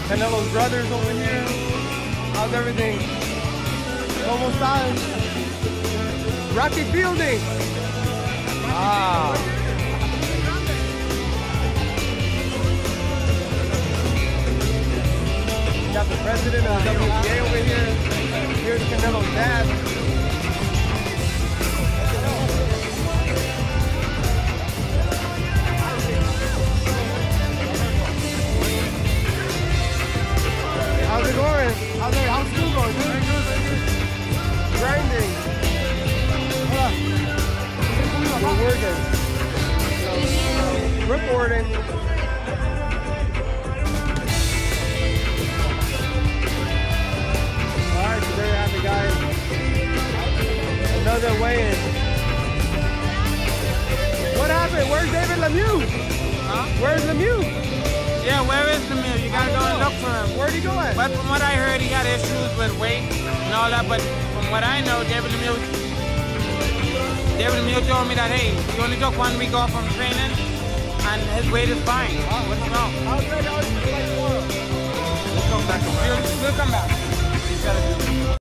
Canelo's brothers over here. How's everything? ¿Cómo estás? Rocky Fielding. Ah. Got the president of the WBA over here. Here's Canelo's dad. How's it going? How's school going, dude? Grinding. We're working. Reporting. Alright, so there you have it, guys. Another weigh-in. What happened? Where's David Lemieux? Huh? Where's Lemieux? Yeah, where is Lemieux? You gotta go and look for him. Where'd he go at? But from what I heard, he had issues with weight and all that. But from what I know, David Lemieux told me that, hey, he only took 1 week off from training and his weight is fine. What's wrong? How's that? How's it like tomorrow? We'll come back. We'll come back. He's gotta do